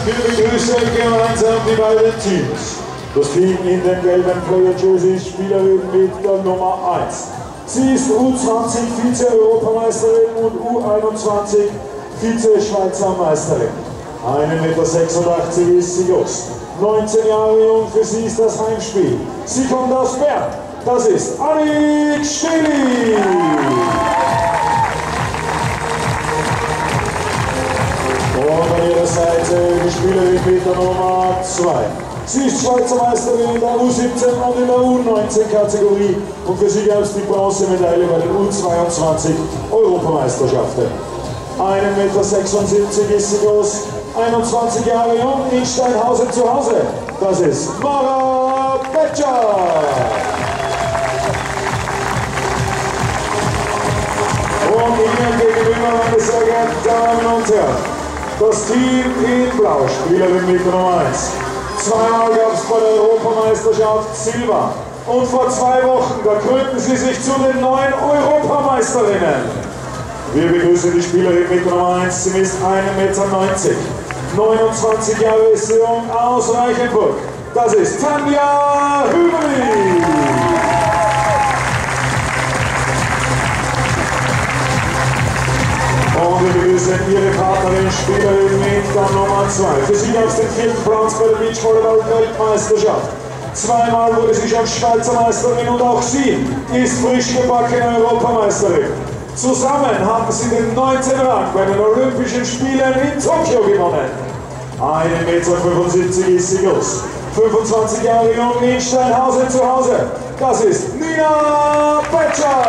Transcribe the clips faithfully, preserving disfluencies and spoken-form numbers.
Wir begrüßen gemeinsam die beiden Teams. Das Team in den gelben Player-Jersey Spielerin mit der Nummer eins. Sie ist U zwanzig Vize-Europameisterin und U einundzwanzig Vize-Schweizer Meisterin. ein Meter sechsundachtzig ist sie groß. neunzehn Jahre jung, für sie ist das Heimspiel. Sie kommt aus Bern. Das ist Annik Steli. Und an ihrer Seite die Spielerin mit der Nummer zwei. Sie ist Schweizer Meisterin in der U siebzehn und in der U neunzehn Kategorie und für sie gab es die Bronzemedaille bei den U zweiundzwanzig Europameisterschaften. ein Meter sechsundsiebzig ist sie groß, einundzwanzig Jahre jung, in Steinhausen zu Hause. Das ist Mara Betscher. Und Ihnen gegenüber, meine sehr geehrten Damen und Herren, das Team in Blau, Spielerin mit Nummer eins. Zweimal gab es bei der Europameisterschaft Silber. Und vor zwei Wochen, da krönten sie sich zu den neuen Europameisterinnen. Wir begrüßen die Spielerin mit Nummer eins, sie misst ein Meter neunzig. neunundzwanzig Jahre ist sie jung, aus Reichenburg. Das ist Tanja Hübeli. Und wir begrüßen ihre Partnerin, Spielerin mit der Nummer zwei. Für sie gab es den vierten Platz bei der Beachvolleyball-Weltmeisterschaft. Zweimal wurde sie schon Schweizer Meisterin und auch sie ist frisch gebackene Europameisterin. Zusammen haben sie den neunten Rang bei den Olympischen Spielen in Tokio gewonnen. ein Meter fünfundsiebzig ist sie groß. fünfundzwanzig Jahre jung, in Steinhausen zu Hause. Das ist Nina Betscher.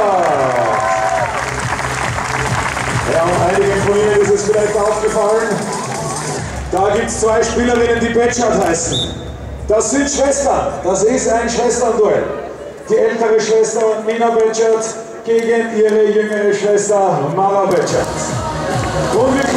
Ja, und einigen von Ihnen ist es vielleicht aufgefallen, da gibt es zwei Spielerinnen, die Betschert heißen. Das sind Schwestern, das ist ein Schwesternduell. Die ältere Schwester Nina Betschert gegen ihre jüngere Schwester Mara Betschert. Und wir